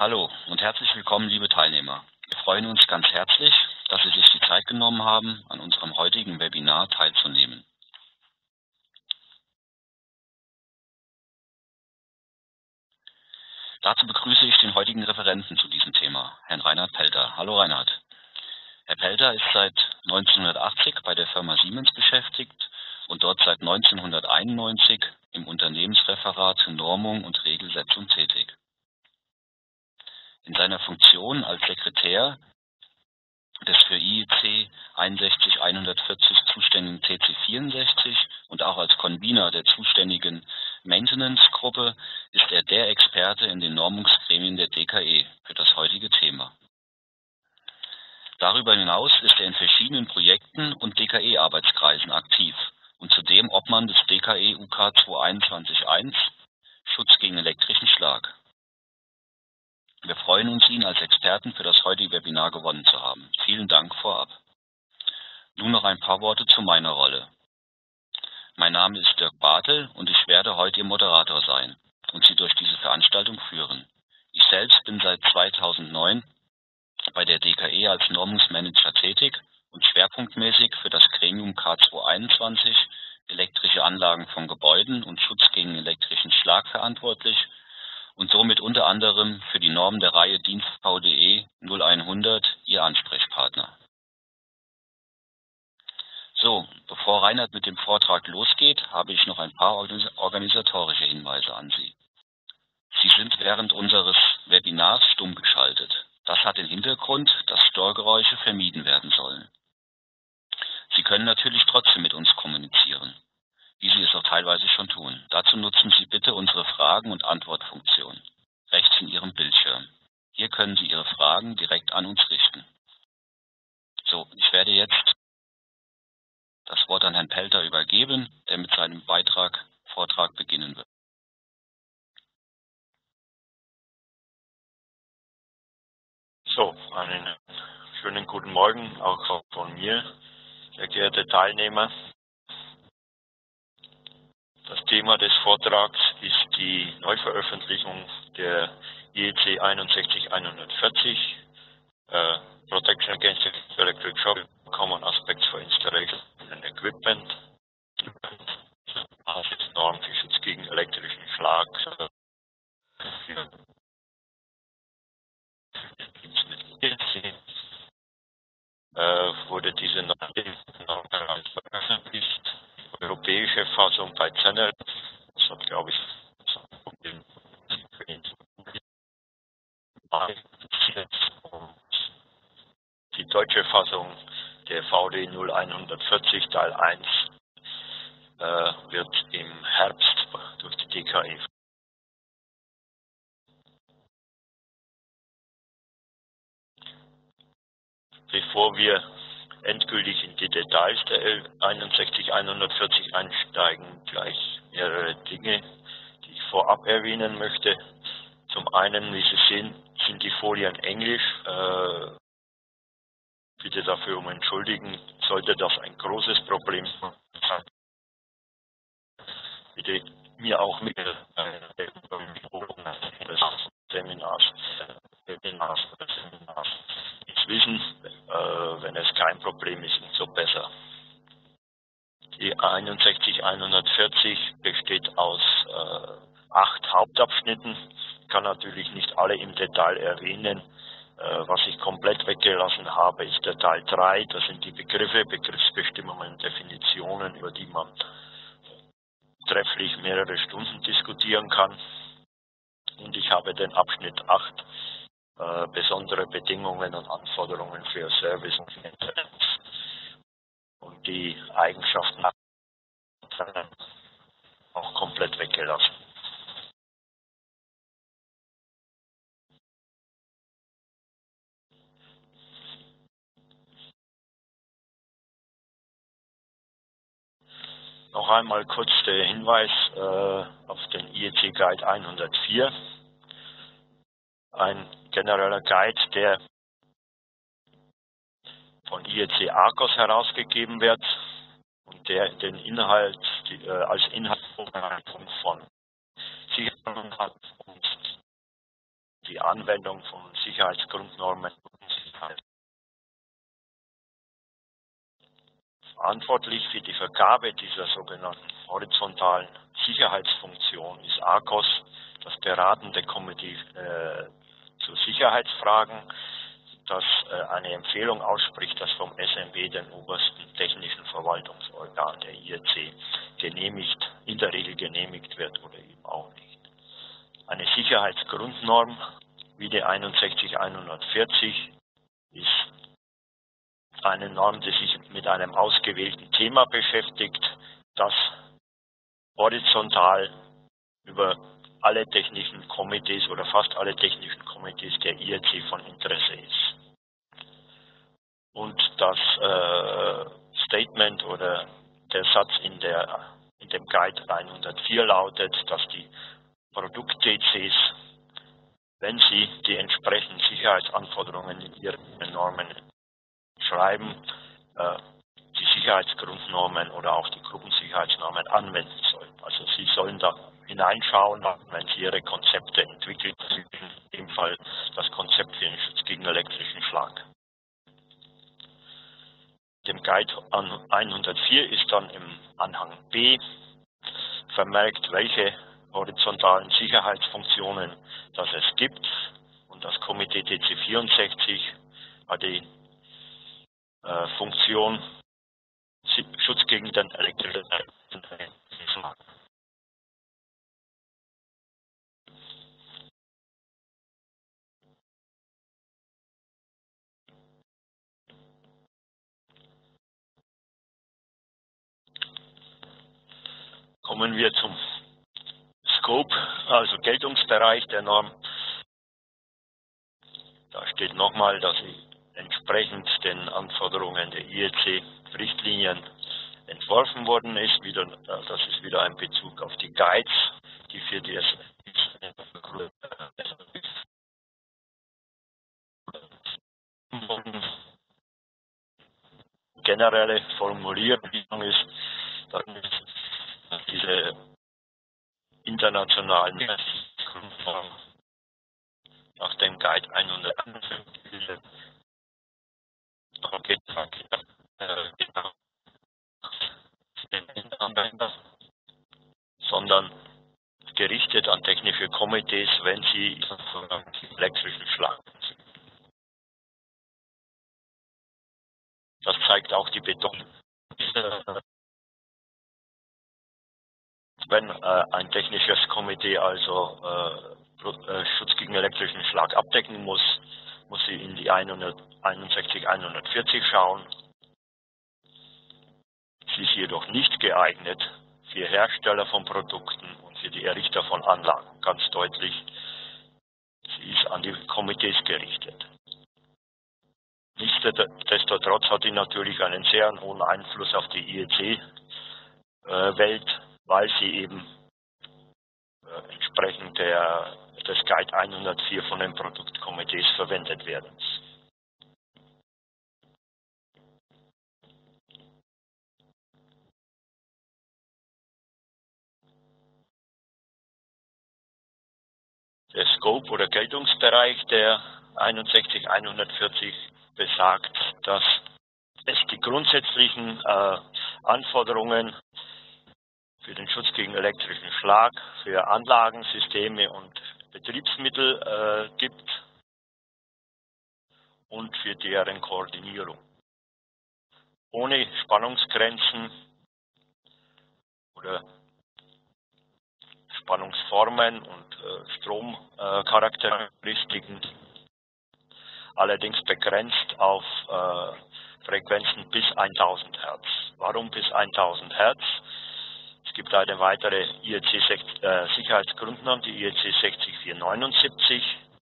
Hallo und herzlich willkommen, liebe Teilnehmer. Wir freuen uns ganz herzlich, dass Sie sich die Zeit genommen haben, an unserem heutigen Webinar teilzunehmen. Dazu begrüße ich den heutigen Referenten zu diesem Thema, Herrn Reinhard Pelter. Hallo Reinhard. Herr Pelter ist seit 1980 bei der Firma Siemens beschäftigt und dort seit 1991 im Unternehmensreferat Normung und Regelsetzung tätig. In seiner Funktion als Sekretär des für IEC 61140 zuständigen TC64 und auch als Convener der zuständigen Maintenance-Gruppe ist er der Experte in den Normungsgremien der DKE für das heutige Thema. Darüber hinaus ist er in verschiedenen Projekten und DKE-Arbeitskreisen aktiv und zudem Obmann des DKE UK 221.1 Schutz gegen elektrischen Schlag. Wir freuen uns, ihn als Experten für das heutige Webinar gewonnen zu haben. Vielen Dank vorab. Nun noch ein paar Worte zu meiner Rolle. Mein Name ist Dirk Bartel und ich werde heute Ihr Moderator sein und Sie durch diese Veranstaltung führen. Ich selbst bin seit 2009 bei der DKE als Normungsmanager tätig und schwerpunktmäßig für das Gremium K221 elektrische Anlagen von Gebäuden und Schutz gegen elektrischen Schlag verantwortlich und somit unter anderem für die Normen der Reihe DIN VDE 0100 Ihr Ansprechpartner. So, bevor Reinhard mit dem Vortrag losgeht, habe ich noch ein paar organisatorische Hinweise an Sie. Sie sind während unseres Webinars stumm geschaltet. Das hat den Hintergrund, dass Störgeräusche vermieden werden sollen. Sie können natürlich trotzdem mit uns kommunizieren, wie Sie es auch teilweise schon tun. Dazu nutzen Sie bitte unsere Fragen- und Antwortfunktion rechts in Ihrem Bildschirm. Hier können Sie Ihre Fragen direkt an uns richten. So, ich werde jetzt das Wort an Herrn Pelter übergeben, der mit seinem Vortrag beginnen wird. So, einen schönen guten Morgen auch von mir, sehr geehrte Teilnehmer. Das Thema des Vortrags ist die Neuveröffentlichung der IEC 61140, Protection Against Electric Shock, Common Aspects for Installation and Equipment, Norm für Schutz gegen elektrischen Schlag, wurde diese Norm bereits veröffentlicht. Europäische Fassung bei Zenner, das hat, glaube ich, die deutsche Fassung der VD 0140 Teil 1 wird im Herbst durch die DKE. Bevor wir endgültig in die Details der 61140 einsteigen, gleich mehrere Dinge, die ich vorab erwähnen möchte. Zum einen, wie Sie sehen, sind die Folien Englisch. Bitte dafür um Entschuldigen, sollte das ein großes Problem sein. Bitte mir auch mit des Seminars jetzt wissen, wenn es kein Problem ist, umso besser. Die 61140 besteht aus 8 Hauptabschnitten. Ich kann natürlich nicht alle im Detail erwähnen. Was ich komplett weggelassen habe, ist der Teil 3. Das sind die Begriffe, Begriffsbestimmungen, Definitionen, über die man trefflich mehrere Stunden diskutieren kann. Und ich habe den Abschnitt 8, besondere Bedingungen und Anforderungen für Service und Maintenance und die Eigenschaften auch komplett weggelassen. Noch einmal kurz der Hinweis auf den IEC Guide 104. Ein genereller Guide, der von IEC Arcos herausgegeben wird und der den Inhalt als Inhalt von Sicherung hat und die Anwendung von Sicherheitsgrundnormen und Sicherheit. Verantwortlich für die Vergabe dieser sogenannten horizontalen Sicherheitsfunktion ist ARCOS, das beratende Komitee zu Sicherheitsfragen, das eine Empfehlung ausspricht, das vom SMB, den obersten technischen Verwaltungsorgan der IEC, in der Regel genehmigt wird oder eben auch nicht. Eine Sicherheitsgrundnorm wie die 61140 ist eine Norm, die sich mit einem ausgewählten Thema beschäftigt, das horizontal über alle technischen Komitees oder fast alle technischen Komitees der IEC von Interesse ist. Und das Statement oder der Satz in dem Guide 104 lautet, dass die Produkt-DCs, wenn sie die entsprechenden Sicherheitsanforderungen in ihren Normen schreiben, die Sicherheitsgrundnormen oder auch die Gruppensicherheitsnormen anwenden sollen. Also sie sollen da hineinschauen, wenn sie ihre Konzepte entwickeln, in dem Fall das Konzept für den Schutz gegen elektrischen Schlag. Dem Guide 104 ist dann im Anhang B vermerkt, welche horizontalen Sicherheitsfunktionen das es gibt, und das Komitee TC 64 hat die Funktion Schutz gegen den elektrischen Schlag. Kommen wir zum Scope, also Geltungsbereich der Norm. Da steht nochmal, dass sie entsprechend den Anforderungen der IEC-Richtlinien entworfen worden ist. Das ist wieder ein Bezug auf die Guides, die für die generelle Formulierung ist, dass diese internationalen Grundnormen nach dem Guide 151 sondern gerichtet an technische Komitees, wenn sie elektrischen Schlag. Das zeigt auch die Bedeutung. Wenn ein technisches Komitee also Schutz gegen elektrischen Schlag abdecken muss, muss sie in die 61140 schauen. Sie ist jedoch nicht geeignet für Hersteller von Produkten und für die Errichter von Anlagen. Ganz deutlich, sie ist an die Komitees gerichtet. Nichtsdestotrotz hat sie natürlich einen sehr hohen Einfluss auf die IEC-Welt, weil sie eben entsprechend des Guide 104 von den Produktkomitees verwendet werden. Der Scope oder Geltungsbereich der 61140 besagt, dass es die grundsätzlichen Anforderungen für den Schutz gegen elektrischen Schlag, für Anlagen, Systeme und Betriebsmittel gibt und für deren Koordinierung. Ohne Spannungsgrenzen oder Spannungsformen und Stromcharakteristiken, allerdings begrenzt auf Frequenzen bis 1000 Hertz. Warum bis 1000 Hertz? Es gibt eine weitere IEC-Sicherheitsgrundnorm, die IEC 60479.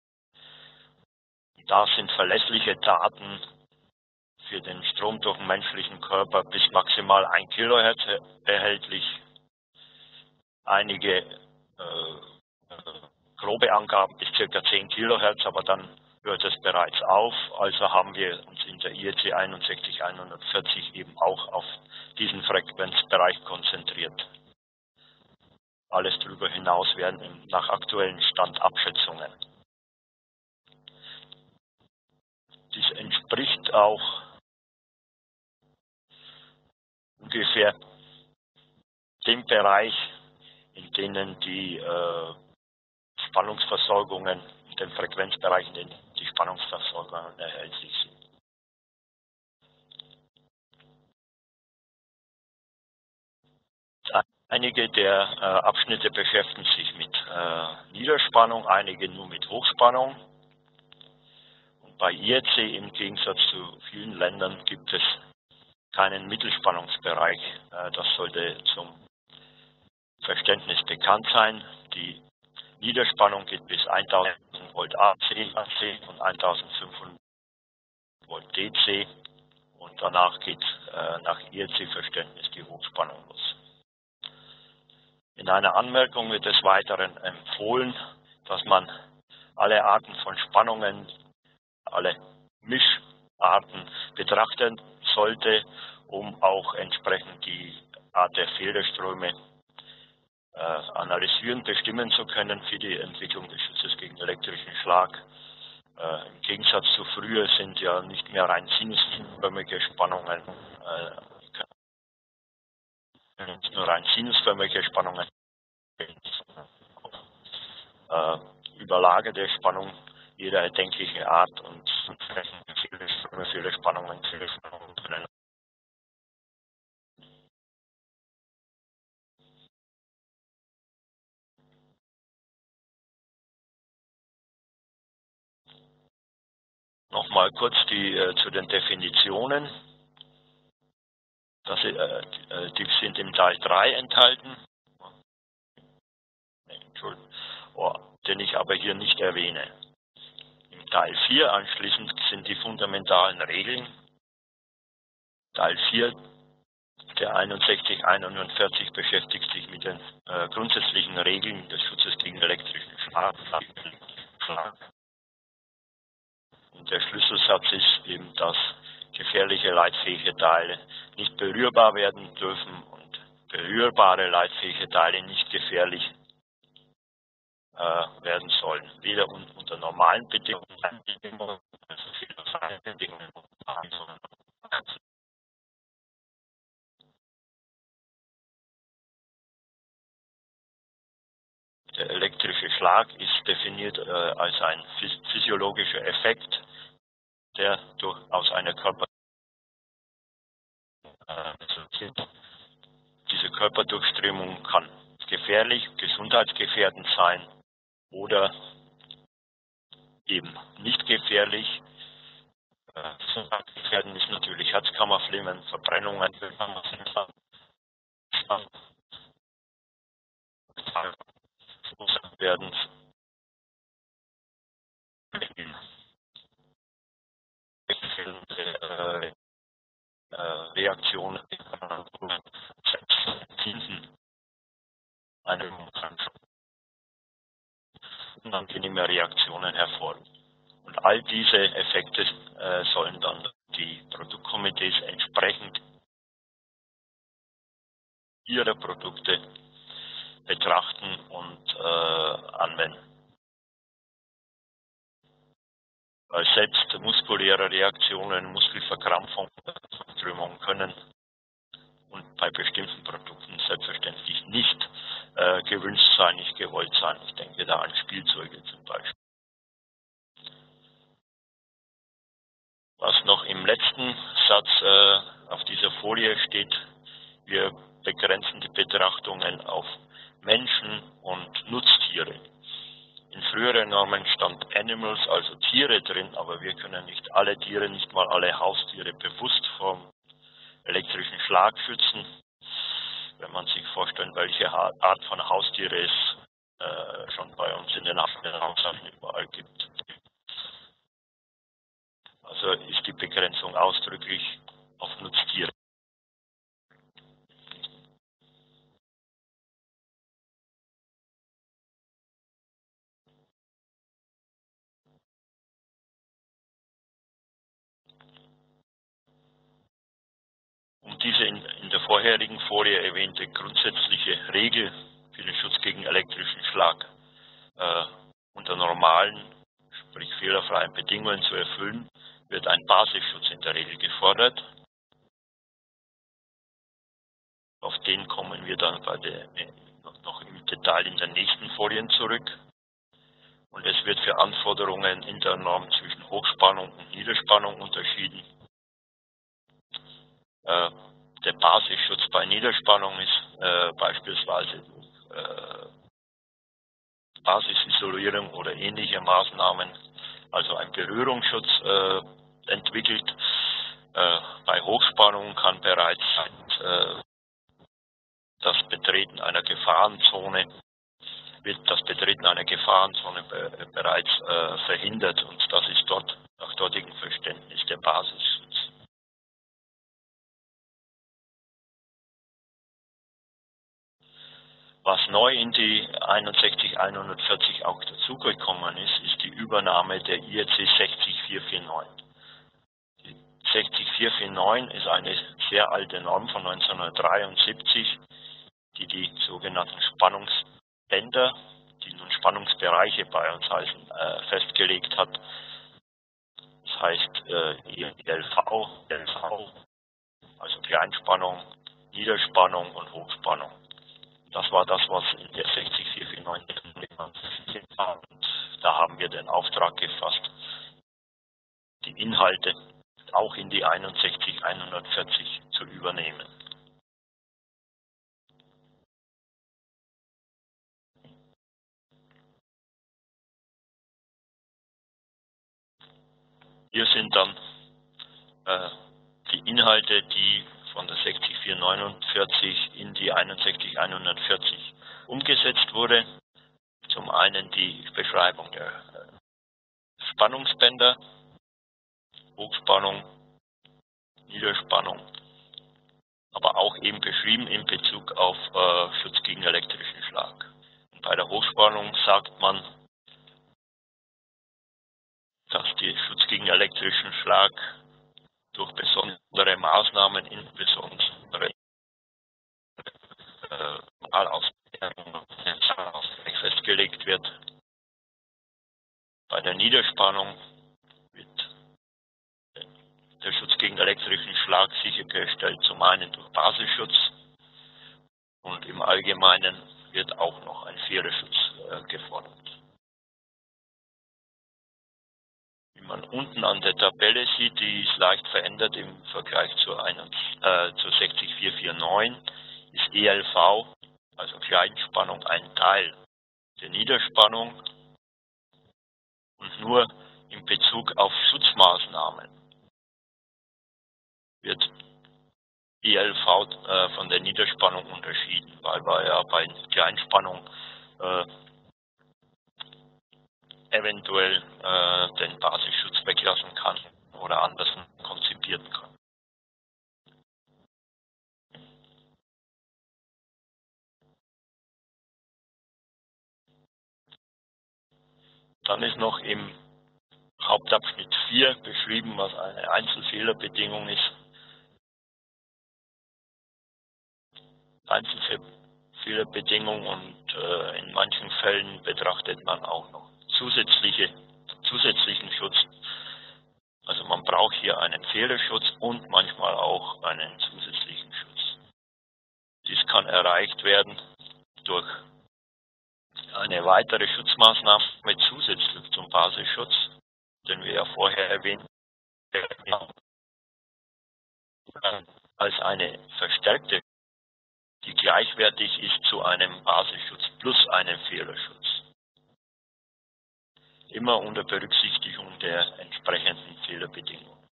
Da sind verlässliche Daten für den Strom durch den menschlichen Körper bis maximal 1 Kilohertz erhältlich. Einige grobe Angaben bis ca. 10 Kilohertz, aber dann hört es bereits auf. Also haben wir uns in der IEC 61140 eben auch auf diesen Frequenzbereich konzentriert. Alles darüber hinaus werden nach aktuellen Standabschätzungen entspricht auch ungefähr dem Bereich, in denen die Spannungsversorgungen, in den Frequenzbereichen, in denen die Spannungsversorgungen erhältlich sind. Einige der Abschnitte beschäftigen sich mit Niederspannung, einige nur mit Hochspannung. Und bei IEC im Gegensatz zu vielen Ländern gibt es keinen Mittelspannungsbereich. Das sollte zum Verständnis bekannt sein. Die Niederspannung geht bis 1000 Volt AC und 1500 Volt DC und danach geht nach IEC-Verständnis die Hochspannung los. In einer Anmerkung wird des Weiteren empfohlen, dass man alle Arten von Spannungen, alle Mischarten betrachten sollte, um auch entsprechend die Art der Fehlerströme analysieren, bestimmen zu können für die Entwicklung des Schutzes gegen elektrischen Schlag. Im Gegensatz zu früher sind ja nicht mehr rein sinusförmige Spannungen, nicht nur rein sinusförmige Spannungen, überlagerte Spannung jeder erdenklichen Art und viele Spannungen können. Nochmal kurz zu den Definitionen. Die sind im Teil 3 enthalten, den ich aber hier nicht erwähne. Im Teil 4 anschließend sind die fundamentalen Regeln. Teil 4, der 6141, beschäftigt sich mit den grundsätzlichen Regeln des Schutzes gegen elektrischen Schlag. Und der Schlüsselsatz ist eben, dass gefährliche leitfähige Teile nicht berührbar werden dürfen und berührbare leitfähige Teile nicht gefährlich werden sollen. Weder unter normalen Bedingungen, also fehlerfreien Bedingungen, sondern der elektrische Schlag ist definiert als ein physiologischer Effekt, der aus einer Diese Körperdurchströmung kann gefährlich, gesundheitsgefährdend sein oder eben nicht gefährlich. Gesundheitsgefährdend ist natürlich Herzkammerflimmen, Verbrennungen, verursacht werden. Reaktionen unangenehme Reaktionen hervor. Und all diese Effekte sollen dann die Produktkomitees entsprechend ihrer Produkte betrachten und anwenden. Weil selbst muskuläre Reaktionen, Muskelverkrampfungen, Strömungen können und bei bestimmten Produkten selbstverständlich nicht gewünscht sein, nicht gewollt sein. Ich denke da an Spielzeuge zum Beispiel. Was noch im letzten Satz auf dieser Folie steht, wir begrenzen die Betrachtungen auf Menschen und Nutztiere. In früheren Normen stand Animals, also Tiere drin, aber wir können nicht alle Tiere, nicht mal alle Haustiere bewusst vom elektrischen Schlag schützen. Wenn man sich vorstellt, welche Art von Haustiere es schon bei uns in den Haushalten überall gibt. Also ist die Begrenzung ausdrücklich auf Nutztiere. Um diese in der vorherigen Folie erwähnte grundsätzliche Regel für den Schutz gegen elektrischen Schlag unter normalen, sprich fehlerfreien Bedingungen zu erfüllen, wird ein Basisschutz in der Regel gefordert. Auf den kommen wir dann noch im Detail in den nächsten Folien zurück. Und es wird für Anforderungen in der Norm zwischen Hochspannung und Niederspannung unterschieden. Der Basisschutz bei Niederspannung ist beispielsweise Basisisolierung oder ähnliche Maßnahmen, also ein Berührungsschutz entwickelt. Bei Hochspannung kann bereits das Betreten einer Gefahrenzone bereits verhindert, und das ist dort nach dortigem Verständnis der Basisschutz. Was neu in die 61140 auch dazugekommen ist die Übernahme der IEC 60449. Die 60449 ist eine sehr alte Norm von 1973, die sogenannten Spannungsbänder, die nun Spannungsbereiche bei uns heißen, festgelegt hat. Das heißt ELV, LV, also Kleinspannung, Niederspannung und Hochspannung. Das war das, was in der 60449 war. Und da haben wir den Auftrag gefasst, die Inhalte auch in die 61140 zu übernehmen. Hier sind dann die Inhalte, die von der 60449 in die 61140 umgesetzt wurde. Zum einen die Beschreibung der Spannungsbänder, Hochspannung, Niederspannung, aber auch eben beschrieben in Bezug auf Schutz gegen elektrischen Schlag. Und bei der Hochspannung sagt man, dass der Schutz gegen elektrischen Schlag durch besondere Maßnahmen, insbesondere festgelegt wird. Bei der Niederspannung wird der Schutz gegen elektrischen Schlag sichergestellt, zum einen durch Basisschutz, und im Allgemeinen wird auch noch ein Fehlerschutz gefordert. Wie man unten an der Tabelle sieht, die ist leicht verändert im Vergleich zur 60449, ist ELV, also Kleinspannung, ein Teil der Niederspannung und nur in Bezug auf Schutzmaßnahmen wird ELV von der Niederspannung unterschieden, weil man ja bei Kleinspannung eventuell den Basisschutz weglassen kann oder anders konzipieren kann. Dann ist noch im Hauptabschnitt 4 beschrieben, was eine Einzelfehlerbedingung ist. Einzelfehlerbedingung, und in manchen Fällen betrachtet man auch noch zusätzlichen Schutz. Also man braucht hier einen Fehlerschutz und manchmal auch einen zusätzlichen Schutz. Dies kann erreicht werden durch eine weitere Schutzmaßnahme zusätzlich zum Basisschutz, den wir ja vorher erwähnt haben, als eine verstärkte, die gleichwertig ist zu einem Basisschutz plus einem Fehlerschutz. Immer unter Berücksichtigung der entsprechenden Fehlerbedingungen.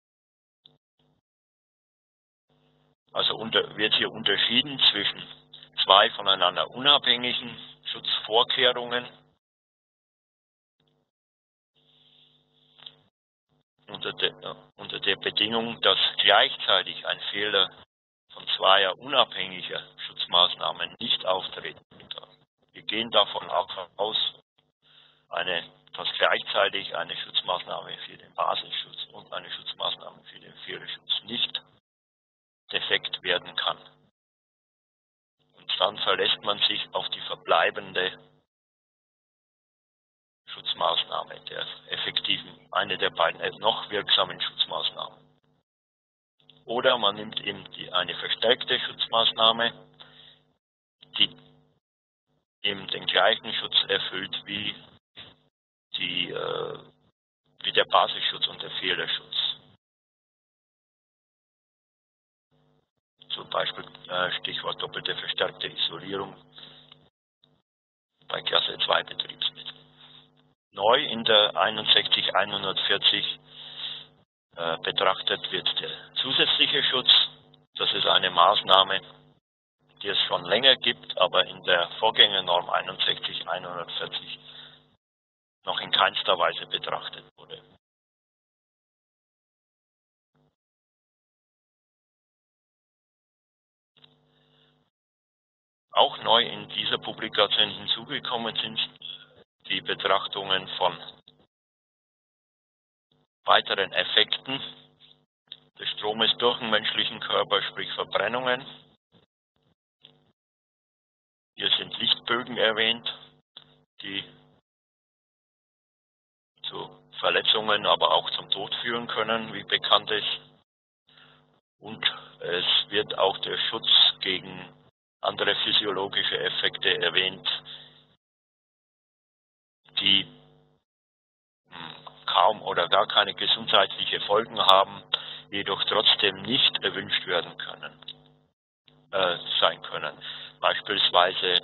Also wird hier unterschieden zwischen zwei voneinander unabhängigen Schutzvorkehrungen unter der Bedingung, dass gleichzeitig ein Fehler von zweier unabhängiger Schutzmaßnahmen nicht auftreten darf. Wir gehen davon aus, dass gleichzeitig eine Schutzmaßnahme für den Basisschutz und eine Schutzmaßnahme für den Fehlerschutz nicht defekt werden kann. Und dann verlässt man sich auf die verbleibende Schutzmaßnahme, der effektiven, eine der beiden noch wirksamen Schutzmaßnahmen. Oder man nimmt eben eine verstärkte Schutzmaßnahme, die eben den gleichen Schutz erfüllt wie der Basisschutz und der Fehlerschutz. Zum Beispiel Stichwort doppelte verstärkte Isolierung bei Klasse 2 Betriebsmitteln. Neu in der 61140 betrachtet wird der zusätzliche Schutz. Das ist eine Maßnahme, die es schon länger gibt, aber in der Vorgängernorm 61140 noch in keinster Weise betrachtet wurde. Auch neu in dieser Publikation hinzugekommen sind die Betrachtungen von weiteren Effekten des Stromes durch den menschlichen Körper, sprich Verbrennungen. Hier sind Lichtbögen erwähnt, die zu Verletzungen, aber auch zum Tod führen können, wie bekannt ist. Und es wird auch der Schutz gegen andere physiologische Effekte erwähnt, die kaum oder gar keine gesundheitliche Folgen haben, jedoch trotzdem nicht erwünscht werden sein können. Beispielsweise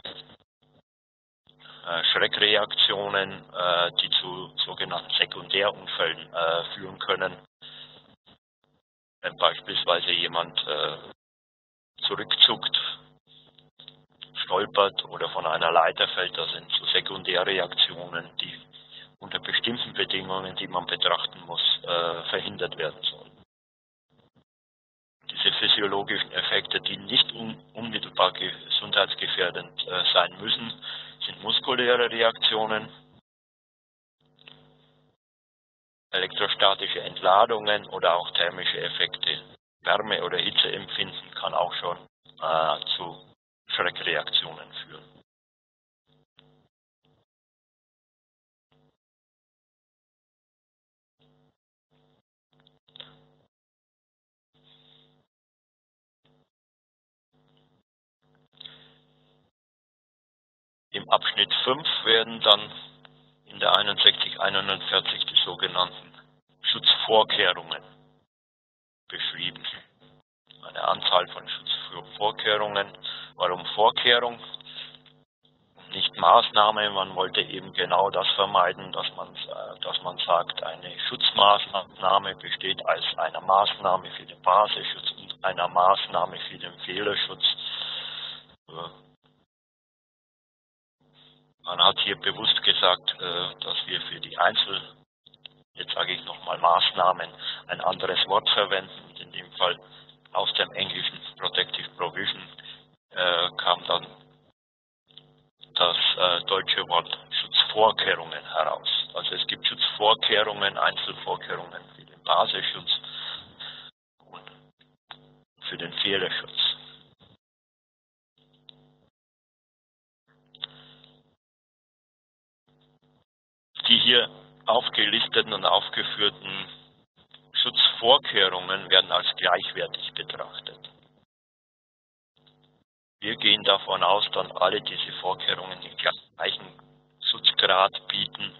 Schreckreaktionen, die zu sogenannten Sekundärunfällen führen können. Wenn beispielsweise jemand zurückzuckt, stolpert oder von einer Leiter fällt, das sind so Sekundärreaktionen, die unter bestimmten Bedingungen, die man betrachten muss, verhindert werden sollen. Diese physiologischen Effekte, die nicht unmittelbar gesundheitsgefährdend sein müssen, sind muskuläre Reaktionen, elektrostatische Entladungen oder auch thermische Effekte. Wärme- oder Hitzeempfinden kann auch schon zu Schreckreaktionen führen. Im Abschnitt 5 werden dann in der 61140 die sogenannten Schutzvorkehrungen beschrieben. Eine Anzahl von Schutzvorkehrungen. Warum Vorkehrung? Nicht Maßnahme, man wollte eben genau das vermeiden, dass man sagt, eine Schutzmaßnahme besteht als eine Maßnahme für den Basisschutz und einer Maßnahme für den Fehlerschutz. Man hat hier bewusst gesagt, dass wir für die jetzt sage ich nochmal Maßnahmen, ein anderes Wort verwenden. In dem Fall aus dem englischen Protective Provision kam dann das deutsche Wort Schutzvorkehrungen heraus. Also es gibt Schutzvorkehrungen, Einzelvorkehrungen für den Basisschutz und für den Fehlerschutz. Die hier aufgelisteten und aufgeführten Schutzvorkehrungen werden als gleichwertig betrachtet. Wir gehen davon aus, dass alle diese Vorkehrungen den gleichen Schutzgrad bieten,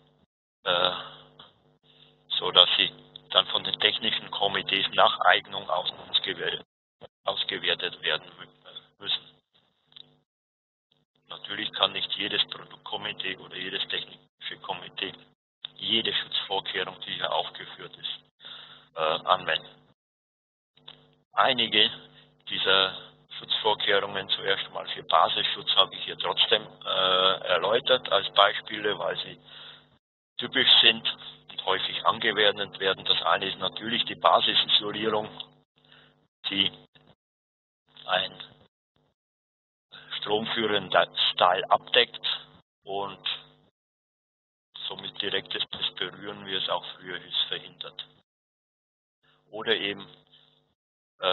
so dass sie dann von den technischen Komitees nach Eignung ausgewertet werden müssen. Natürlich kann nicht jedes Produktkomitee oder jedes technische Komitee jede Schutzvorkehrung, die hier aufgeführt ist, anwenden. Einige dieser Schutzvorkehrungen, zuerst mal für Basisschutz, habe ich hier trotzdem erläutert als Beispiele, weil sie typisch sind und häufig angewendet werden. Das eine ist natürlich die Basisisolierung, die ein stromführenden Teil abdeckt und somit direktes Berühren, wie es auch früher hieß, verhindert. Oder eben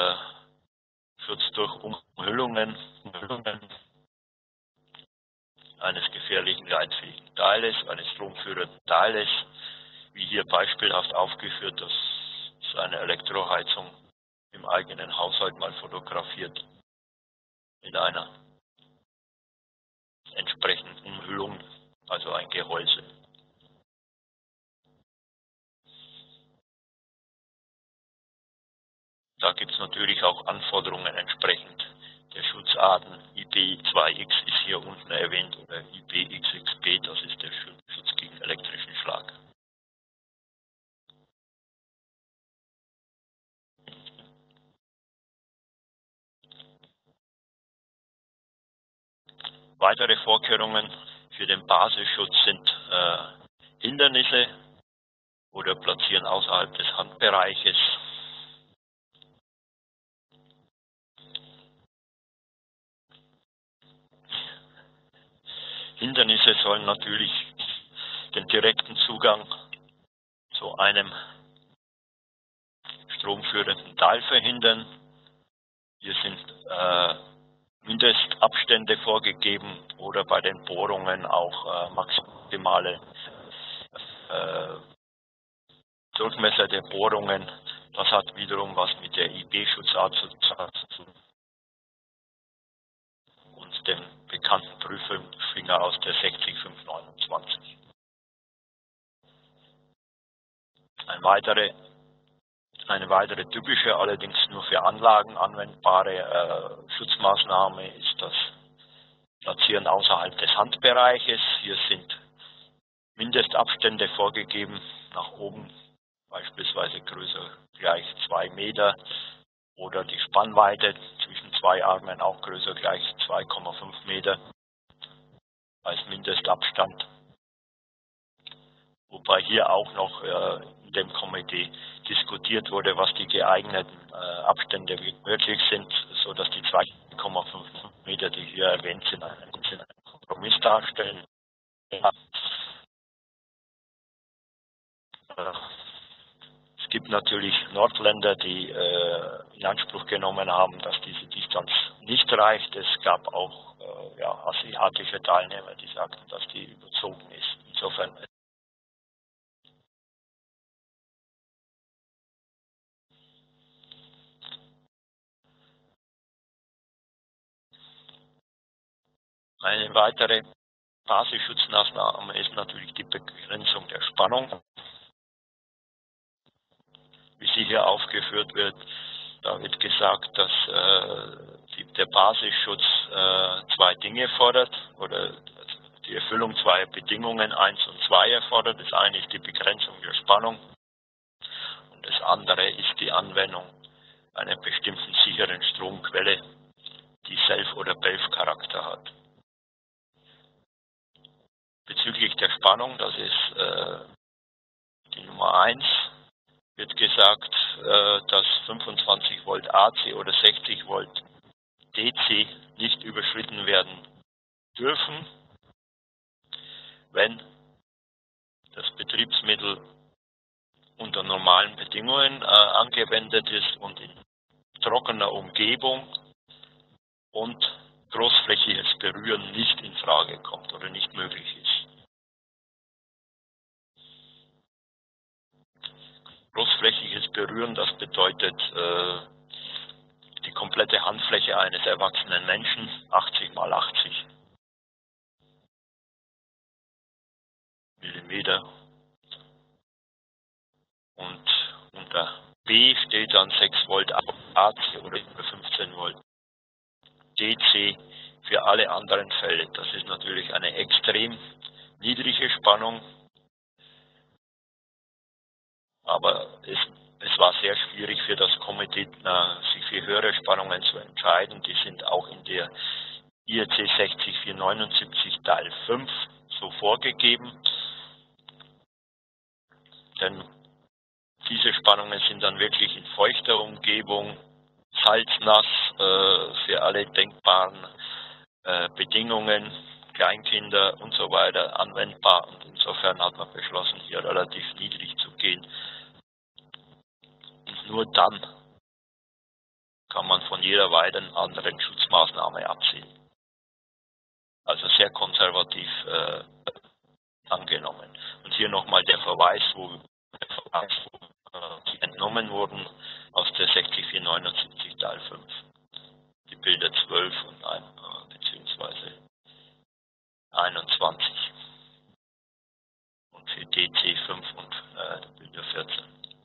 Schutz durch Umhüllungen eines gefährlichen leitfähigen Teiles, eines stromführenden Teiles, wie hier beispielhaft aufgeführt, das ist eine Elektroheizung im eigenen Haushalt mal fotografiert in einer entsprechenden Umhüllung, also ein Gehäuse. Da gibt es natürlich auch Anforderungen entsprechend der Schutzarten. IP2X ist hier unten erwähnt oder IPXXP, das ist der Schutz gegen elektrischen Schlag. Weitere Vorkehrungen für den Basisschutz sind Hindernisse oder Platzieren außerhalb des Handbereiches. Hindernisse sollen natürlich den direkten Zugang zu einem stromführenden Teil verhindern. Hier sind Mindestabstände vorgegeben oder bei den Bohrungen auch maximale Durchmesser der Bohrungen. Das hat wiederum was mit der IB-Schutzart zu tun und dem bekannten Prüffinger aus der 60529. Eine weitere typische, allerdings nur für Anlagen anwendbare Schutzmaßnahme ist das Platzieren außerhalb des Handbereiches. Hier sind Mindestabstände vorgegeben, nach oben beispielsweise größer gleich 2 Meter oder die Spannweite zwischen zwei Armen auch größer gleich 2,5 Meter als Mindestabstand. Wobei hier auch noch in dem Komitee diskutiert wurde, was die geeigneten Abstände wirklich sind, sodass die 2,5 Meter, die hier erwähnt sind, einen Kompromiss darstellen. Es gibt natürlich Nordländer, die in Anspruch genommen haben, dass diese Distanz nicht reicht. Es gab auch asiatische Teilnehmer, die sagten, dass die überzogen ist. Insofern eine weitere Basisschutznaßnahme ist natürlich die Begrenzung der Spannung, wie sie hier aufgeführt wird. Da wird gesagt, dass der Basisschutz zwei Dinge fordert oder die Erfüllung zweier Bedingungen, 1 und 2 erfordert. Das eine ist die Begrenzung der Spannung und das andere ist die Anwendung einer bestimmten sicheren Stromquelle, die Self- oder Belf-Charakter hat. Bezüglich der Spannung, das ist die Nummer 1, wird gesagt, dass 25 Volt AC oder 60 Volt DC nicht überschritten werden dürfen, wenn das Betriebsmittel unter normalen Bedingungen angewendet ist und in trockener Umgebung und großflächiges Berühren nicht in Frage kommt oder nicht möglich ist. Großflächiges Berühren, das bedeutet die komplette Handfläche eines erwachsenen Menschen, 80 mal 80 Millimeter. Und unter B steht dann 6 Volt AC oder über 15 Volt DC für alle anderen Fälle. Das ist natürlich eine extrem niedrige Spannung, aber es war sehr schwierig für das Komitee, sich für höhere Spannungen zu entscheiden. Die sind auch in der IEC 60479 Teil 5 so vorgegeben, denn diese Spannungen sind dann wirklich in feuchter Umgebung, salznass, für alle denkbaren Bedingungen, Kleinkinder und so weiter anwendbar. Und insofern hat man beschlossen, hier relativ niedrig zu gehen. Und nur dann kann man von jeder weiteren anderen Schutzmaßnahme absehen. also sehr konservativ angenommen. Und hier nochmal der Verweis, wo die entnommen wurden aus der 60479 Teil 5. Die Bilder 12 und beziehungsweise 21. Und für DC5 und Bilder 14.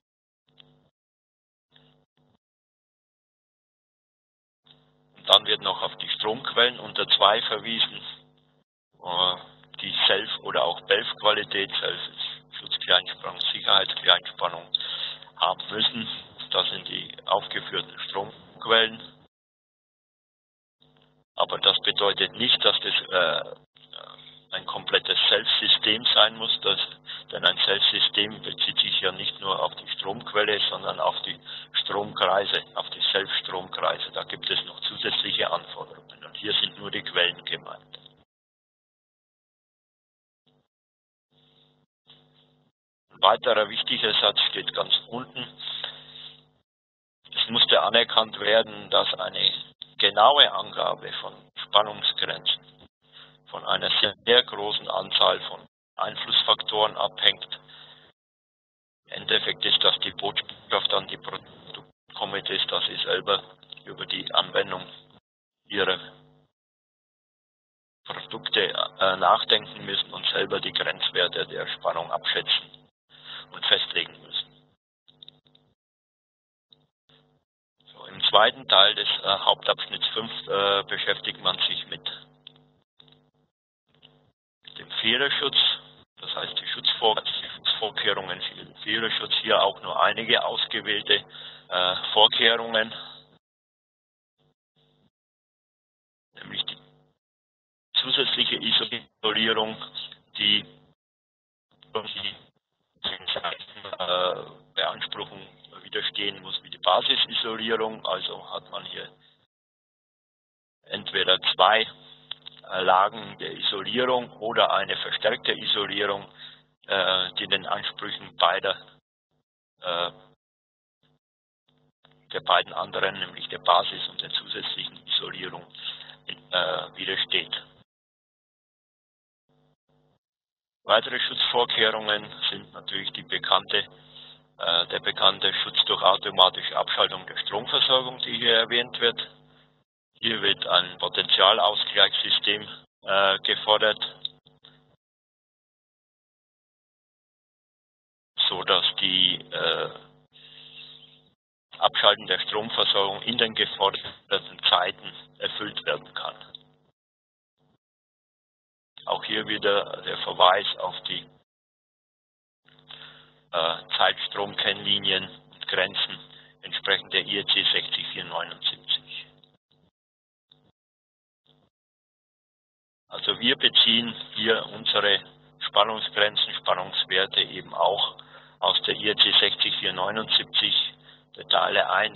Und dann wird noch auf die Stromquellen unter 2 verwiesen, die Self- oder auch BELF-Qualität, Schutzkleinspannung, Sicherheitskleinspannung, haben müssen. Das sind die aufgeführten Stromquellen. Aber das bedeutet nicht, dass das ein komplettes Self-System sein muss, denn ein Self-System bezieht sich ja nicht nur auf die Stromquelle, sondern auf die Stromkreise, auf die Self-Stromkreise. Da gibt es noch zusätzliche Anforderungen und hier sind nur die Quellen gemeint. Ein weiterer wichtiger Satz steht ganz unten. Es musste anerkannt werden, dass eine genaue Angabe von Spannungsgrenzen von einer sehr großen Anzahl von Einflussfaktoren abhängt. Im Endeffekt ist das die Botschaft an die Produktkomitees, dass sie selber über die Anwendung ihrer Produkte nachdenken müssen und selber die Grenzwerte der Spannung abschätzen und festlegen müssen. So, im zweiten Teil des Hauptabschnitts 5 beschäftigt man sich mit dem Fehlerschutz, das heißt die Schutzvorkehrungen für den Fehlerschutz, hier auch nur einige ausgewählte Vorkehrungen, nämlich die zusätzliche Isolierung, die Beanspruchung widerstehen muss wie die Basisisolierung. Also hat man hier entweder 2 Lagen der Isolierung oder eine verstärkte Isolierung, die den Ansprüchen der beiden anderen, nämlich der Basis und der zusätzlichen Isolierung, widersteht. Weitere Schutzvorkehrungen sind natürlich der bekannte Schutz durch automatische Abschaltung der Stromversorgung, die hier erwähnt wird. Hier wird ein Potentialausgleichssystem gefordert, sodass die Abschalten der Stromversorgung in den geforderten Zeiten erfüllt werden kann. Auch hier wieder der Verweis auf die Zeitstromkennlinien und Grenzen entsprechend der IEC 60479. Also wir beziehen hier unsere Spannungsgrenzen, Spannungswerte eben auch aus der IEC 60479, der Teile 1,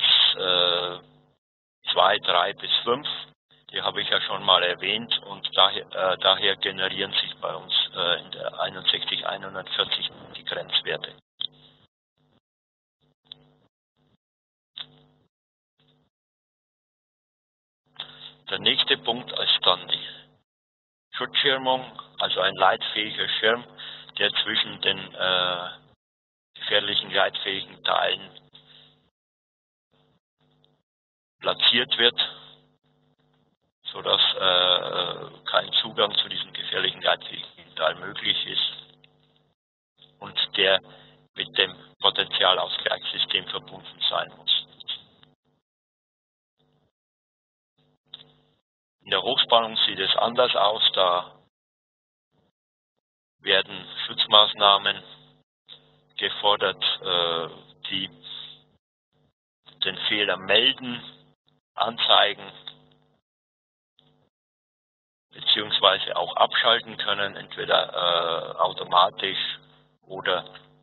2, 3 bis 5. Die habe ich ja schon mal erwähnt und daher generieren sich bei uns in der 61140 die Grenzwerte. Der nächste Punkt ist dann die Schutzschirmung, also ein leitfähiger Schirm, der zwischen den gefährlichen leitfähigen Teilen platziert wird, sodass kein Zugang zu diesem gefährlichen leitfähigen Teil möglich ist und der mit dem Potentialausgleichssystem verbunden sein muss. In der Hochspannung sieht es anders aus, da werden Schutzmaßnahmen gefordert, die den Fehler melden, anzeigen bzw. auch abschalten können, entweder automatisch oder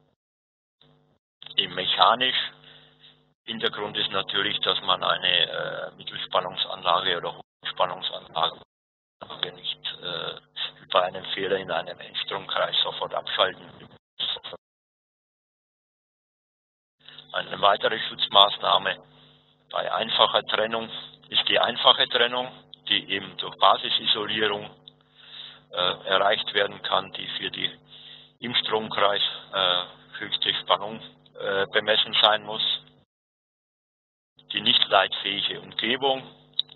eben mechanisch. Hintergrund ist natürlich, dass man eine Mittelspannungsanlage oder Hochspannungsanlage nicht bei einem Fehler in einem Endstromkreis sofort abschalten. Eine weitere Schutzmaßnahme bei einfacher Trennung ist die einfache Trennung, die eben durch Basisisolierung erreicht werden kann, die für die im Stromkreis höchste Spannung bemessen sein muss. Die nicht leitfähige Umgebung.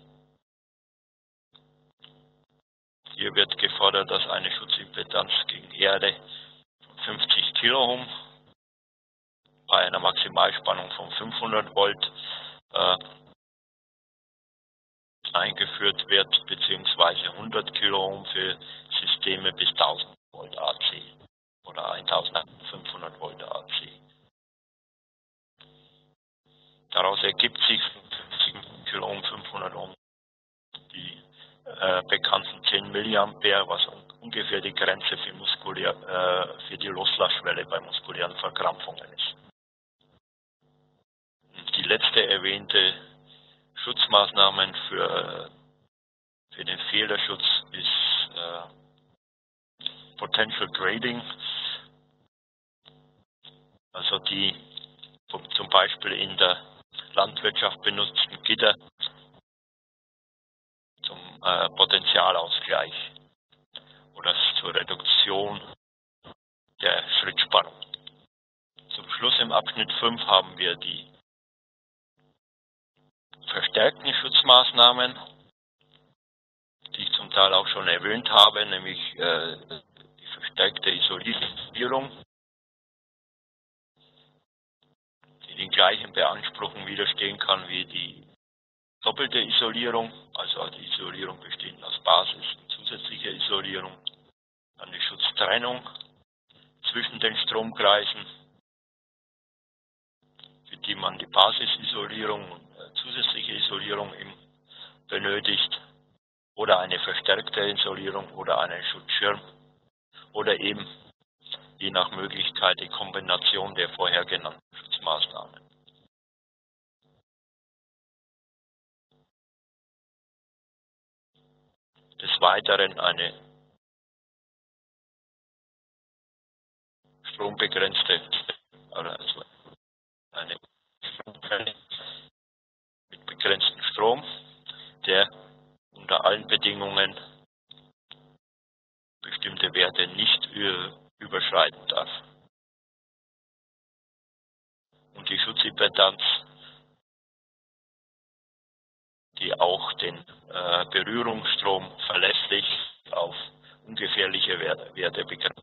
Hier wird gefordert, dass eine Schutzimpedanz gegen Erde von 50 Kiloohm bei einer Maximalspannung von 500 Volt eingeführt wird, beziehungsweise 100 Kiloohm für Systeme bis 1000 Volt AC oder 1500 Volt AC. Daraus ergibt sich 50 Kiloohm, 500 Ohm die bekannten 10 mA, was ungefähr die Grenze für die Loslassschwelle bei muskulären Verkrampfungen ist. Und die letzte erwähnte Schutzmaßnahmen für den Fehlerschutz ist Potential Grading, also die zum Beispiel in der Landwirtschaft benutzten Gitter zum Potentialausgleich oder zur Reduktion der Schrittspannung. Zum Schluss im Abschnitt 5 haben wir die verstärkten Schutzmaßnahmen, die ich zum Teil auch schon erwähnt habe, nämlich die verstärkte Isolierung, die den gleichen Beanspruchungen widerstehen kann wie die doppelte Isolierung, also die Isolierung bestehend aus Basis und zusätzlicher Isolierung, dann die Schutztrennung zwischen den Stromkreisen, für die man die Basisisolierung und zusätzliche Isolierung benötigt, oder eine verstärkte Isolierung oder einen Schutzschirm oder eben je nach Möglichkeit die Kombination der vorher genannten Schutzmaßnahmen. Des Weiteren eine strombegrenzte also eine mit begrenztem Strom, der unter allen Bedingungen bestimmte Werte nicht überschreiten darf. Und die Schutzimpedanz, die auch den Berührungsstrom verlässlich auf ungefährliche Werte begrenzt.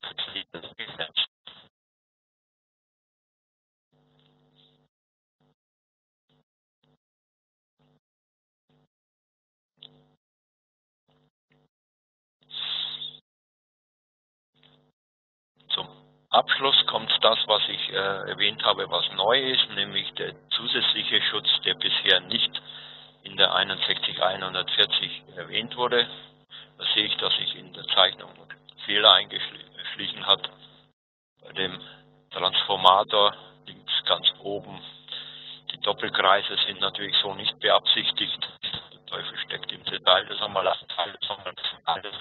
Zum Abschluss kommt das, was ich erwähnt habe, was neu ist, nämlich der zusätzliche Schutz, der bisher nicht in der 61140 erwähnt wurde. Da sehe ich, dass sich in der Zeichnung ein Fehler eingeschlichen hat. Bei dem Transformator links ganz oben. Die Doppelkreise sind natürlich so nicht beabsichtigt. Der Teufel steckt im Detail, das haben wir lassen, sondern alles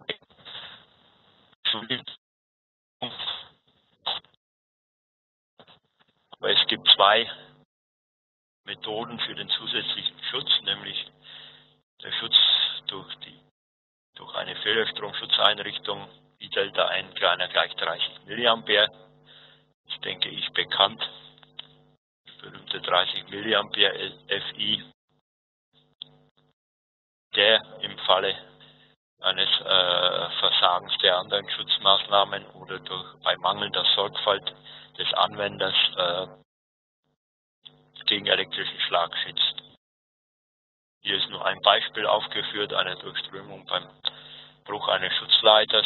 aber es gibt zwei Methoden für den zusätzlichen Schutz, nämlich der Schutz durch eine Fehlerstromschutzeinrichtung, I Delta 1 kleiner gleich 30 mA. Das denke ich bekannt. Die berühmte 30 mA FI, der im Falle eines Versagens der anderen Schutzmaßnahmen oder bei mangelnder Sorgfalt des Anwenders gegen elektrischen Schlag schützt. Hier ist nur ein Beispiel aufgeführt, eine Durchströmung beim Bruch eines Schutzleiters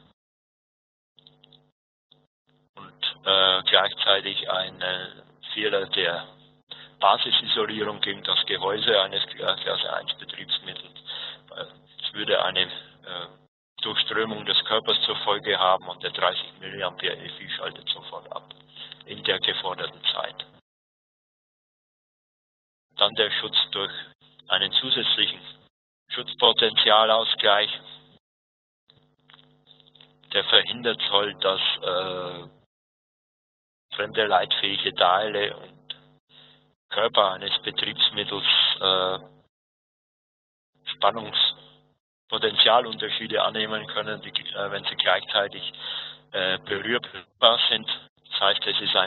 und gleichzeitig ein Fehler der Basisisolierung gegen das Gehäuse eines Klasse 1 Betriebsmittels. Es würde eine Durchströmung des Körpers zur Folge haben und der 30 mA FI schaltet sofort ab in der geforderten Zeit. Dann der Schutz durch einen zusätzlichen Schutzpotentialausgleich, der verhindern soll, dass fremde leitfähige Teile und Körper eines Betriebsmittels Potentialunterschiede annehmen können, wenn sie gleichzeitig berührbar sind. Das heißt, es ist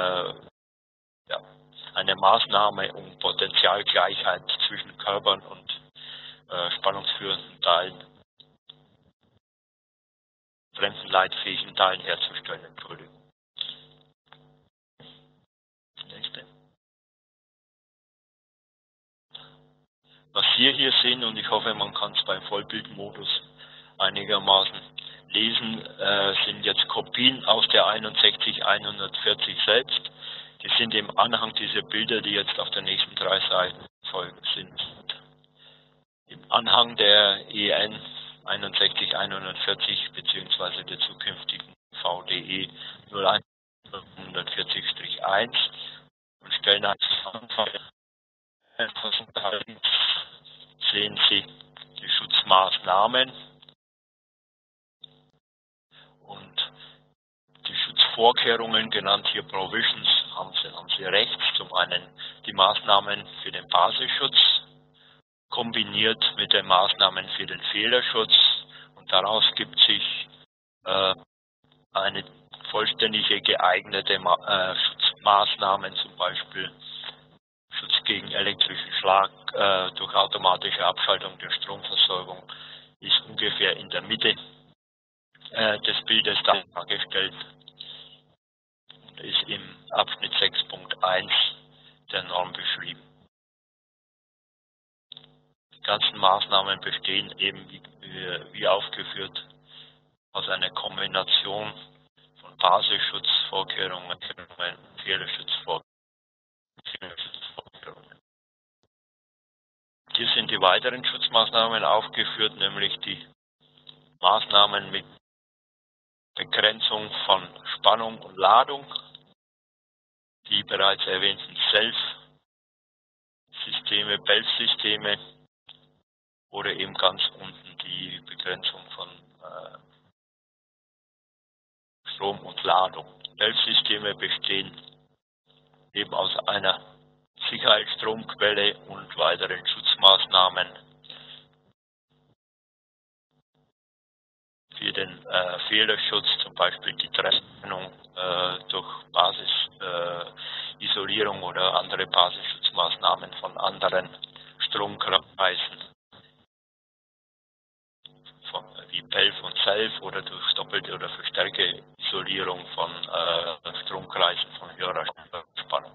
eine Maßnahme, um Potentialgleichheit zwischen Körpern und spannungsführenden Teilen, bremsenleitfähigen Teilen herzustellen. Entschuldigung. Nächste. Was wir hier sehen, und ich hoffe, man kann es beim Vollbildmodus einigermaßen lesen, sind jetzt Kopien aus der 61140 selbst. Die sind im Anhang dieser Bilder, die jetzt auf den nächsten 3 Seiten folgen, sind im Anhang der EN 61140 bzw. der zukünftigen VDE 0140-1 und stellen als Anfang sehen Sie die Schutzmaßnahmen und die Schutzvorkehrungen, genannt hier Provisions, haben Sie rechts. Zum einen die Maßnahmen für den Basisschutz, kombiniert mit den Maßnahmen für den Fehlerschutz, und daraus gibt sich eine vollständige geeignete Schutzmaßnahmen, zum Beispiel Schutz gegen elektrischen Schlag durch automatische Abschaltung der Stromversorgung, ist ungefähr in der Mitte des Bildes dargestellt und ist im Abschnitt 6.1 der Norm beschrieben. Die ganzen Maßnahmen bestehen eben, wie aufgeführt, aus einer Kombination von Basisschutzvorkehrungen und Fehlerschutzvorkehrungen. Hier sind die weiteren Schutzmaßnahmen aufgeführt, nämlich die Maßnahmen mit Begrenzung von Spannung und Ladung, die bereits erwähnten Self-Systeme, BELF-Systeme oder eben ganz unten die Begrenzung von Strom und Ladung. BELF-Systeme bestehen eben aus einer Sicherheitsstromquelle und weiteren Schutzmaßnahmen für den Fehlerschutz, zum Beispiel die Trennung durch Basisisolierung oder andere Basisschutzmaßnahmen von anderen Stromkreisen, wie BELF und SELF, oder durch doppelte oder verstärkte Isolierung von Stromkreisen von höherer Spannung.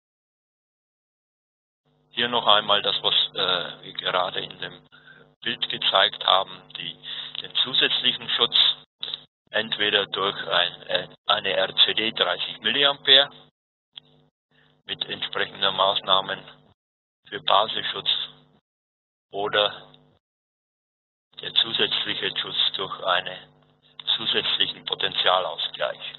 Hier noch einmal das, was wir gerade in dem Bild gezeigt haben, den zusätzlichen Schutz, entweder durch eine RCD 30 mA mit entsprechenden Maßnahmen für Basisschutz oder der zusätzliche Schutz durch einen zusätzlichen Potentialausgleich.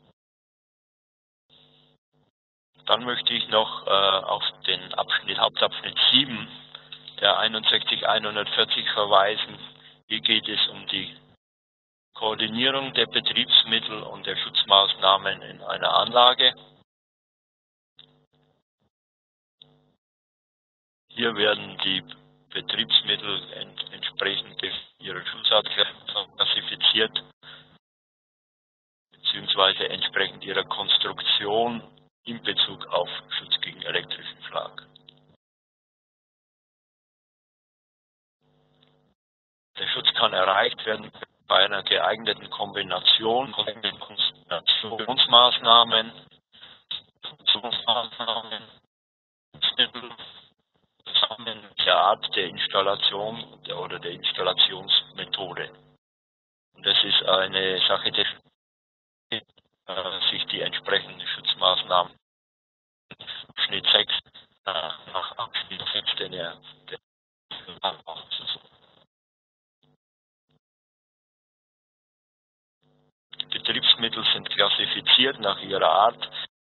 Dann möchte ich noch auf den Hauptabschnitt 7 der 61140 verweisen. Hier geht es um die Koordinierung der Betriebsmittel und der Schutzmaßnahmen in einer Anlage. Hier werden die Betriebsmittel entsprechend ihrer Schutzart klassifiziert, beziehungsweise entsprechend ihrer Konstruktion in Bezug auf Schutz gegen elektrischen Schlag. Der Schutz kann erreicht werden bei einer geeigneten Kombination von Konstruktionsmaßnahmen, zusammen mit der Art der Installation oder der Installationsmethode. Und das ist eine Sache, sich die entsprechenden Schutzmaßnahmen Abschnitt 6 nach Abschnitt 6 der Die Betriebsmittel sind klassifiziert nach ihrer Art.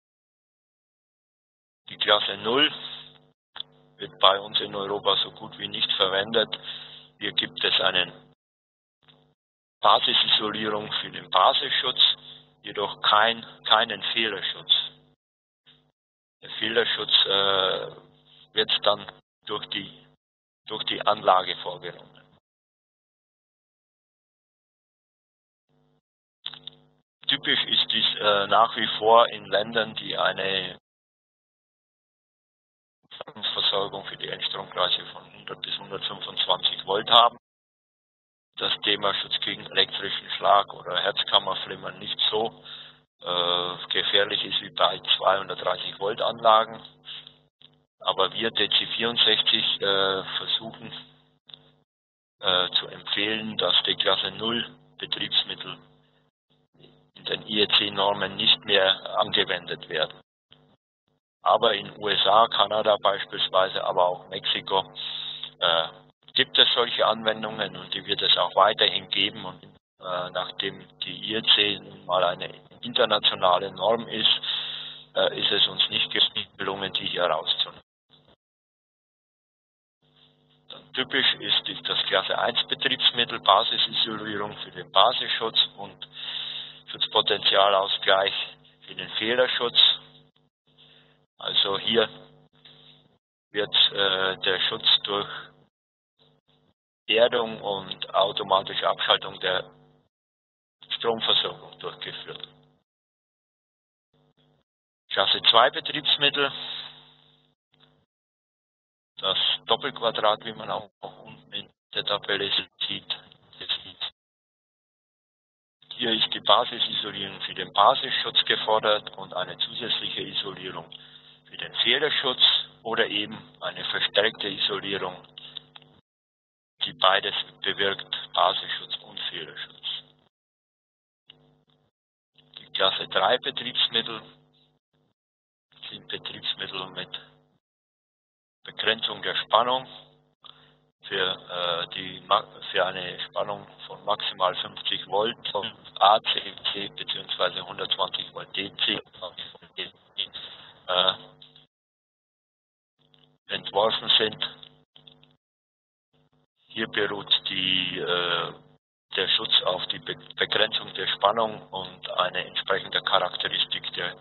Die Klasse 0 wird bei uns in Europa so gut wie nicht verwendet. Hier gibt es eine Basisisolierung für den Basisschutz, jedoch keinen Fehlerschutz. Der Fehlerschutz wird dann durch die Anlage vorgenommen. typisch ist dies nach wie vor in Ländern, die eine Versorgung für die Endstromklasse von 100 bis 125 Volt haben. Das Thema Schutz gegen elektrischen Schlag oder Herzkammerflimmern nicht so gefährlich ist wie bei 230 Volt Anlagen. Aber wir DC64 versuchen zu empfehlen, dass die Klasse 0 Betriebsmittel in den IEC-Normen nicht mehr angewendet werden. Aber in USA, Kanada beispielsweise, aber auch Mexiko gibt es solche Anwendungen und die wird es auch weiterhin geben. Und nachdem die IEC nun mal eine internationale Norm ist, ist es uns nicht gelungen, die hier rauszunehmen. Dann typisch ist das Klasse 1 Betriebsmittel, Basisisolierung für den Basisschutz und Schutzpotentialausgleich für den Fehlerschutz. Also hier wird der Schutz durch Erdung und automatische Abschaltung der Stromversorgung durchgeführt. Klasse 2 Betriebsmittel, das Doppelquadrat, wie man auch unten in der Tabelle sieht. Hier ist die Basisisolierung für den Basisschutz gefordert und eine zusätzliche Isolierung für den Fehlerschutz oder eben eine verstärkte Isolierung, die beides bewirkt, Basisschutz und Fehlerschutz. Die Klasse 3 Betriebsmittel sind Betriebsmittel mit Begrenzung der Spannung für eine Spannung von maximal 50 Volt AC bzw. 120 Volt DC entworfen sind. Hier beruht der Schutz auf die Begrenzung der Spannung und eine entsprechende Charakteristik der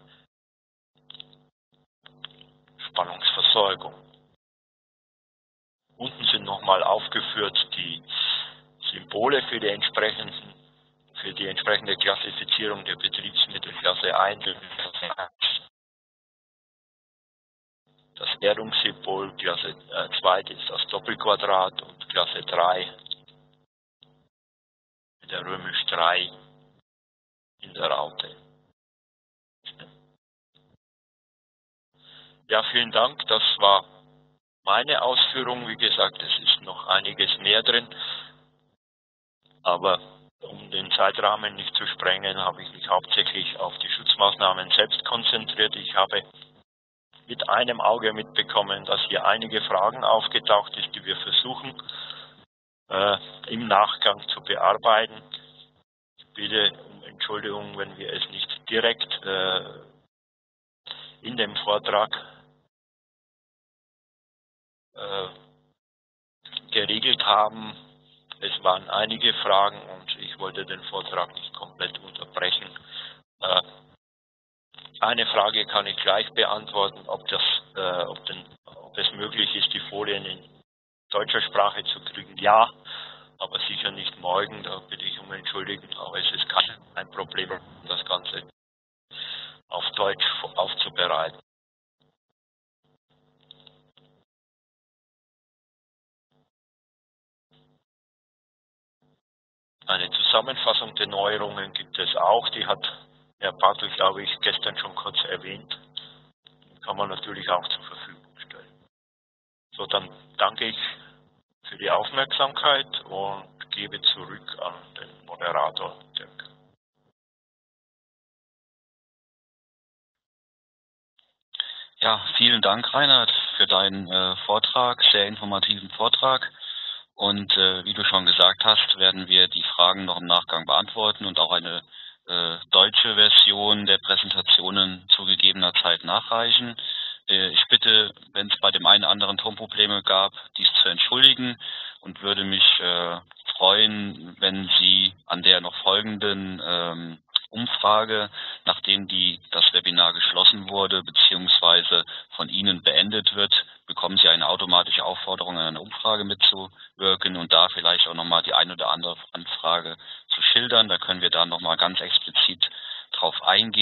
Spannungsversorgung. Unten sind nochmal aufgeführt die Symbole für die entsprechende Klassifizierung der Betriebsmittel Klasse 1 und Klasse 1. Das Erdungssymbol Klasse 2 ist das Doppelquadrat und Klasse 3 mit der römisch 3 in der Raute. Ja, vielen Dank, das war meine Ausführung. Wie gesagt, es ist noch einiges mehr drin, aber um den Zeitrahmen nicht zu sprengen, habe ich mich hauptsächlich auf die Schutzmaßnahmen selbst konzentriert. Ich habe mit einem Auge mitbekommen, dass hier einige Fragen aufgetaucht sind, die wir versuchen im Nachgang zu bearbeiten. Ich bitte um Entschuldigung, wenn wir es nicht direkt in dem Vortrag geregelt haben. Es waren einige Fragen und ich wollte den Vortrag nicht komplett unterbrechen. Eine Frage kann ich gleich beantworten, ob es möglich ist, die Folien in deutscher Sprache zu kriegen. Ja, aber sicher nicht morgen, da bitte ich um Entschuldigung, aber es ist kein Problem, das Ganze auf Deutsch aufzubereiten. Eine Zusammenfassung der Neuerungen gibt es auch, die hat Herr Bartel, glaube ich, gestern schon kurz erwähnt. Kann man natürlich auch zur Verfügung stellen. So, dann danke ich für die Aufmerksamkeit und gebe zurück an den Moderator Dirk. Ja, vielen Dank, Reinhard, für deinen Vortrag, sehr informativen Vortrag. Und wie du schon gesagt hast, werden wir die Fragen noch im Nachgang beantworten und auch eine deutsche Version der Präsentationen zu gegebener Zeit nachreichen. Ich bitte, wenn es bei dem einen oder anderen Tonprobleme gab, dies zu entschuldigen und würde mich freuen, wenn Sie an der noch folgenden Umfrage, nachdem das Webinar geschlossen wurde bzw. von Ihnen beendet wird, bekommen Sie eine automatische Aufforderung, an einer Umfrage mitzuwirken und da vielleicht auch nochmal die eine oder andere Anfrage zu schildern. Da können wir dann nochmal ganz explizit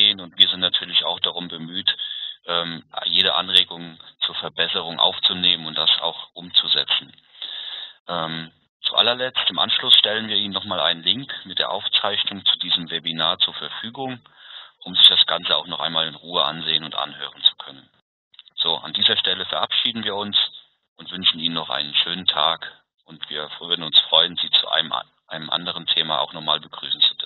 ansehen und wir sind natürlich auch darum bemüht, jede Anregung zur Verbesserung aufzunehmen und das auch umzusetzen. Zu allerletzt, im Anschluss stellen wir Ihnen nochmal einen Link mit der Aufzeichnung zu diesem Webinar zur Verfügung, um sich das Ganze auch noch einmal in Ruhe ansehen und anhören zu können. So, an dieser Stelle verabschieden wir uns und wünschen Ihnen noch einen schönen Tag und wir würden uns freuen, Sie zu einem anderen Thema auch nochmal begrüßen zu dürfen.